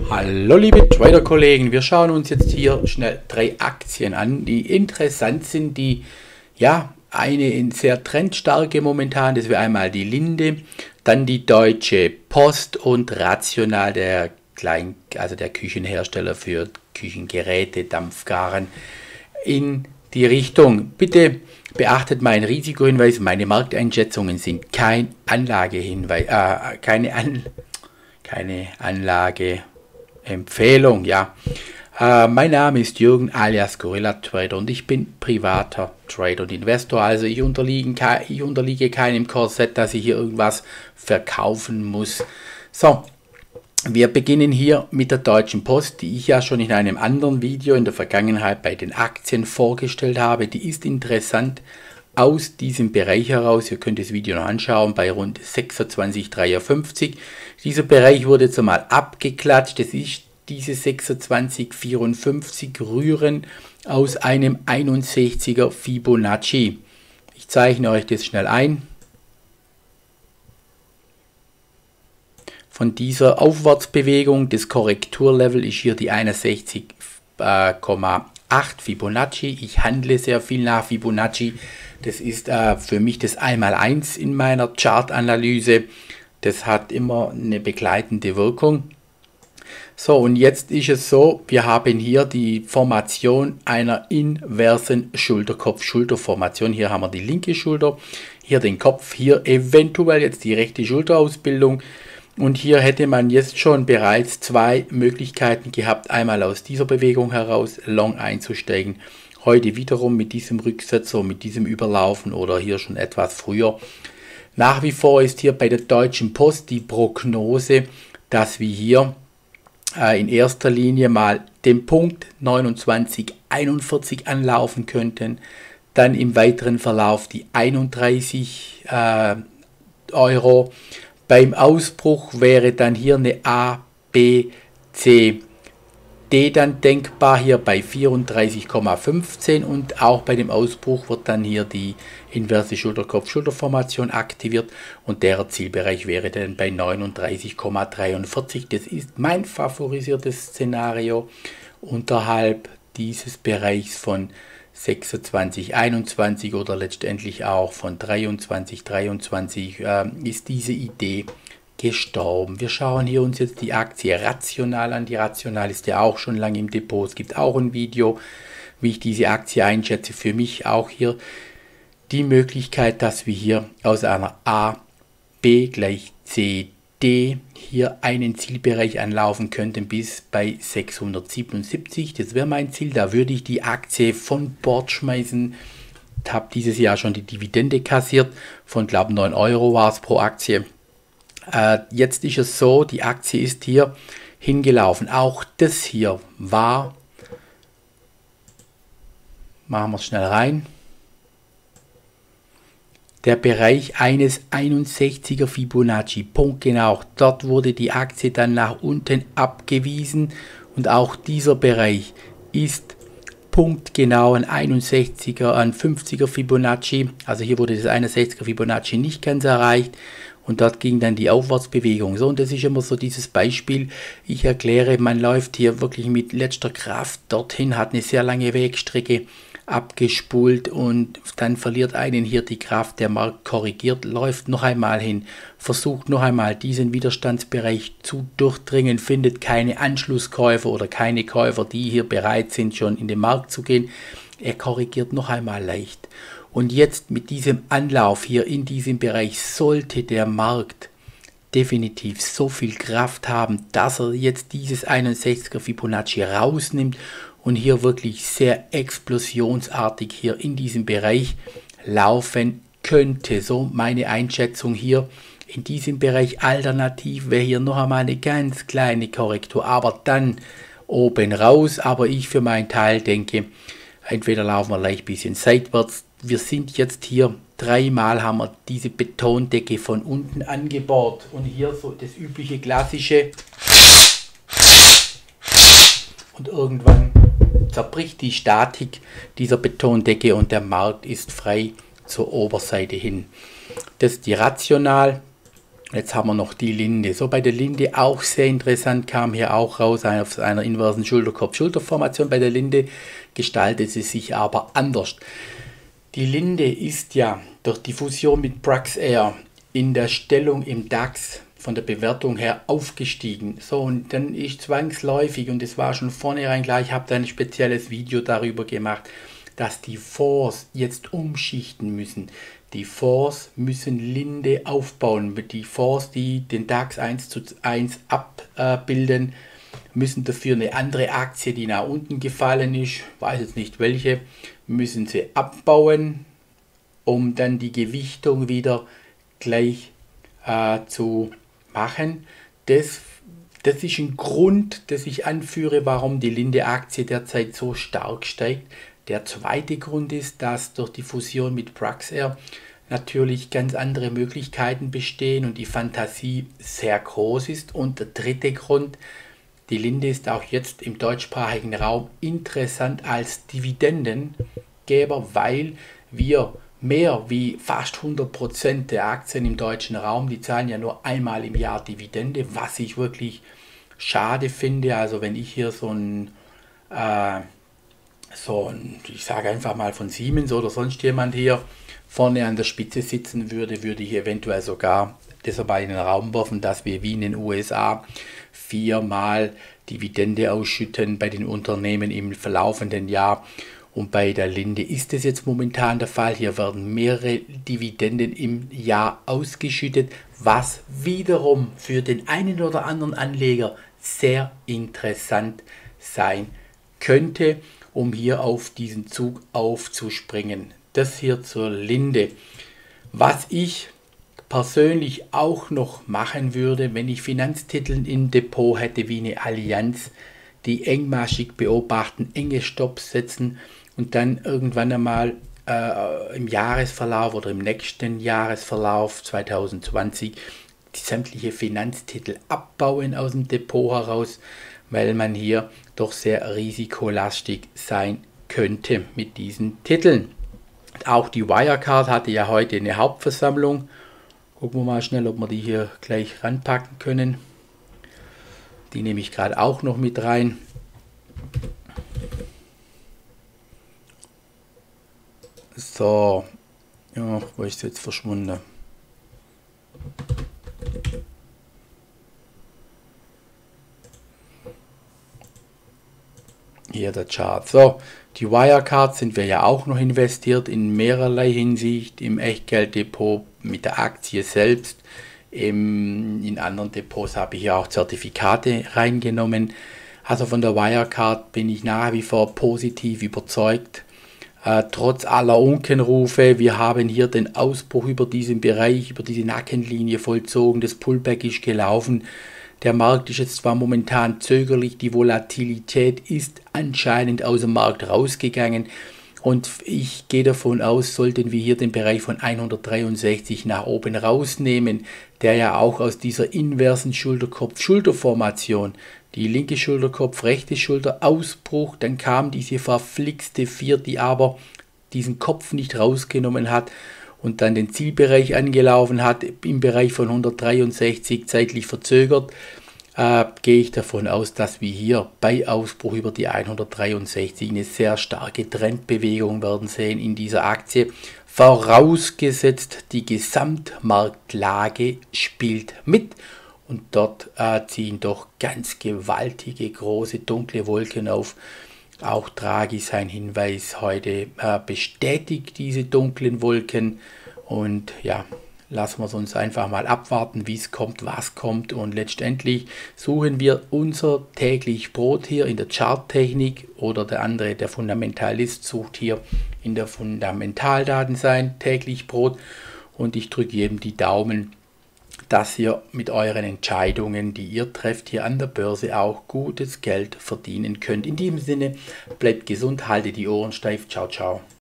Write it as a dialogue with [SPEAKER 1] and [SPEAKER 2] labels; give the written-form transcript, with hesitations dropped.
[SPEAKER 1] Hallo liebe Trader-Kollegen, wir schauen uns jetzt hier schnell 3 Aktien an, die interessant sind, die eine in sehr trendstarke momentan, das wäre einmal die Linde, dann die Deutsche Post und Rational, der Küchenhersteller für Küchengeräte, Dampfgaren, in die Richtung. Bitte beachtet meinen Risikohinweis, meine Markteinschätzungen sind kein Anlagehinweis, keine Anlageempfehlung, mein Name ist Jürgen alias Gorilla Trader und ich bin privater Trader und Investor, also ich unterliege keinem Korsett, dass ich hier irgendwas verkaufen muss. So, wir beginnen hier mit der Deutschen Post, die ich ja schon in einem anderen Video in der Vergangenheit bei den Aktien vorgestellt habe. Die ist interessant aus diesem Bereich heraus. Ihr könnt das Video noch anschauen bei rund 26,53. Dieser Bereich wurde jetzt einmal abgeklatscht. Das ist diese 26,54 rühren aus einem 61er Fibonacci. Ich zeichne euch das schnell ein. Von dieser Aufwärtsbewegung, das Korrekturlevel ist hier die 61,8 Fibonacci. Ich handle sehr viel nach Fibonacci. Das ist für mich das 1x1 in meiner Chartanalyse. Das hat immer eine begleitende Wirkung. So, und jetzt ist es so, wir haben hier die Formation einer inversen Schulterkopf-Schulterformation. Hier haben wir die linke Schulter, hier den Kopf, hier eventuell jetzt die rechte Schulterausbildung. Und hier hätte man jetzt schon bereits 2 Möglichkeiten gehabt, einmal aus dieser Bewegung heraus long einzusteigen. Heute wiederum mit diesem Rücksetzer, mit diesem Überlaufen oder hier schon etwas früher. Nach wie vor ist hier bei der Deutschen Post die Prognose, dass wir hier in erster Linie mal den Punkt 29,41 anlaufen könnten. Dann im weiteren Verlauf die 31 Euro. Beim Ausbruch wäre dann hier eine A, B, C, D dann denkbar, hier bei 34,15 und auch bei dem Ausbruch wird dann hier die inverse Schulterkopf-Schulterformation aktiviert und der Zielbereich wäre dann bei 39,43. Das ist mein favorisiertes Szenario unterhalb dieses Bereichs von 26,21 oder letztendlich auch von 23,23 ist diese Idee gestorben. Wir schauen hier uns jetzt die Aktie Rational an. Die Rational ist ja auch schon lange im Depot. Es gibt auch ein Video, wie ich diese Aktie einschätze. Für mich auch hier die Möglichkeit, dass wir hier aus einer A, B gleich C, D hier einen Zielbereich anlaufen könnten bis bei 677. Das wäre mein Ziel. Da würde ich die Aktie von Bord schmeißen. Ich habe dieses Jahr schon die Dividende kassiert. Von, glaube ich, 9 Euro war es pro Aktie. Jetzt ist es so, die Aktie ist hier hingelaufen. Auch das hier war, machen wir es schnell rein, der Bereich eines 61er Fibonacci, punktgenau. Dort wurde die Aktie dann nach unten abgewiesen und auch dieser Bereich ist punktgenau ein 61er, ein 50er Fibonacci. Also hier wurde das 61er Fibonacci nicht ganz erreicht. Und dort ging dann die Aufwärtsbewegung. So, und das ist immer so dieses Beispiel. Ich erkläre, man läuft hier wirklich mit letzter Kraft dorthin, hat eine sehr lange Wegstrecke abgespult und dann verliert einen hier die Kraft. Der Markt korrigiert, läuft noch einmal hin, versucht noch einmal diesen Widerstandsbereich zu durchdringen, findet keine Anschlusskäufer oder keine Käufer, die hier bereit sind, schon in den Markt zu gehen. Er korrigiert noch einmal leicht. Und jetzt mit diesem Anlauf hier in diesem Bereich sollte der Markt definitiv so viel Kraft haben, dass er jetzt dieses 61er Fibonacci rausnimmt und hier wirklich sehr explosionsartig hier in diesem Bereich laufen könnte. So meine Einschätzung hier in diesem Bereich. Alternativ wäre hier noch einmal eine ganz kleine Korrektur, aber dann oben raus. Aber ich für meinen Teil denke, entweder laufen wir gleich ein bisschen seitwärts. Wir sind jetzt hier, 3-mal haben wir diese Betondecke von unten angebohrt und hier so das übliche klassische und irgendwann zerbricht die Statik dieser Betondecke und der Markt ist frei zur Oberseite hin. Das ist die Rational. Jetzt haben wir noch die Linde. So, bei der Linde auch sehr interessant, kam hier auch raus, auf einer inversen Schulterkopf-Schulterformation. Bei der Linde gestaltet sie sich aber anders. Die Linde ist ja durch die Fusion mit Praxair in der Stellung im DAX von der Bewertung her aufgestiegen. So, und dann ist zwangsläufig, und das war schon vornherein klar, ich habe da ein spezielles Video darüber gemacht, dass die Fonds jetzt umschichten müssen. Die Fonds müssen Linde aufbauen. Die Fonds, die den DAX 1:1 abbilden, müssen dafür eine andere Aktie, die nach unten gefallen ist, weiß jetzt nicht welche, müssen sie abbauen, um dann die Gewichtung wieder gleich zu machen. Das ist ein Grund, das ich anführe, warum die Linde-Aktie derzeit so stark steigt. Der zweite Grund ist, dass durch die Fusion mit Praxair natürlich ganz andere Möglichkeiten bestehen und die Fantasie sehr groß ist. Und der dritte Grund, die Linde ist auch jetzt im deutschsprachigen Raum interessant als Dividendengeber, weil wir mehr wie fast 100% der Aktien im deutschen Raum, die zahlen ja nur einmal im Jahr Dividende, was ich wirklich schade finde. Also wenn ich hier ich sage einfach mal von Siemens oder sonst jemand hier vorne an der Spitze sitzen würde, würde ich eventuell sogar deshalb in den Raum werfen, dass wir wie in den USA 4-mal Dividende ausschütten bei den Unternehmen im verlaufenden Jahr. Und bei der Linde ist es jetzt momentan der Fall. Hier werden mehrere Dividenden im Jahr ausgeschüttet, was wiederum für den einen oder anderen Anleger sehr interessant sein könnte, um hier auf diesen Zug aufzuspringen. Das hier zur Linde. Was ich persönlich auch noch machen würde, wenn ich Finanztitel im Depot hätte wie eine Allianz, die engmaschig beobachten, enge Stops setzen und dann irgendwann einmal im Jahresverlauf oder im nächsten Jahresverlauf 2020 die sämtliche Finanztitel abbauen aus dem Depot heraus, weil man hier doch sehr risikolastig sein könnte mit diesen Titeln. Auch die Wirecard hatte ja heute eine Hauptversammlung. Gucken wir mal schnell, ob wir die hier gleich ranpacken können. Die nehme ich gerade auch noch mit rein. So, ja, wo ist jetzt verschwunden? Hier der Chart. So, die Wirecard sind wir ja auch noch investiert in mehrerlei Hinsicht, im Echtgelddepot mit der Aktie selbst. In anderen Depots habe ich ja auch Zertifikate reingenommen. Also von der Wirecard bin ich nach wie vor positiv überzeugt. Trotz aller Unkenrufe, wir haben hier den Ausbruch über diesen Bereich, über diese Nackenlinie vollzogen, das Pullback ist gelaufen. Der Markt ist jetzt zwar momentan zögerlich, die Volatilität ist anscheinend aus dem Markt rausgegangen und ich gehe davon aus, sollten wir hier den Bereich von 163 nach oben rausnehmen, der ja auch aus dieser inversen Schulterkopf-Schulterformation, die linke Schulterkopf, rechte Schulter, Ausbruch, dann kam diese verflixte 4, die aber diesen Kopf nicht rausgenommen hat und dann den Zielbereich angelaufen hat, im Bereich von 163 zeitlich verzögert, gehe ich davon aus, dass wir hier bei Ausbruch über die 163 eine sehr starke Trendbewegung werden sehen in dieser Aktie, vorausgesetzt die Gesamtmarktlage spielt mit. Und dort ziehen doch ganz gewaltige, große, dunkle Wolken auf. Auch Draghi sein Hinweis heute bestätigt diese dunklen Wolken. Und ja, lassen wir es uns einfach mal abwarten, wie es kommt, was kommt. Und letztendlich suchen wir unser täglich Brot hier in der Charttechnik oder der andere, der Fundamentalist, sucht hier in der Fundamentaldaten sein täglich Brot. Und ich drücke jedem die Daumen, dass ihr mit euren Entscheidungen, die ihr trefft, hier an der Börse auch gutes Geld verdienen könnt. In diesem Sinne, bleibt gesund, haltet die Ohren steif. Ciao, ciao.